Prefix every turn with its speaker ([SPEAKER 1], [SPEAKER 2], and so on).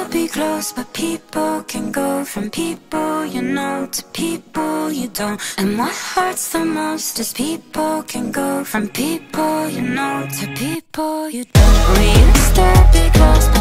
[SPEAKER 1] to be close, but people can go from people you know to people you don't. And what hurts the most is people can go from people you know to people you don't. We used to be close,